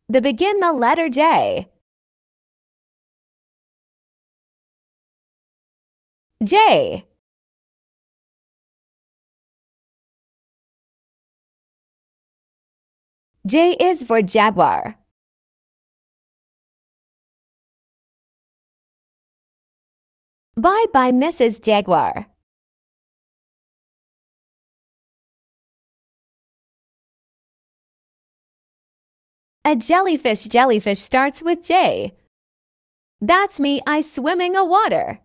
Begin the letter J. J. J is for jaguar. Bye-bye, Mrs. Jaguar. A jellyfish starts with J. That's me, I swimming a water.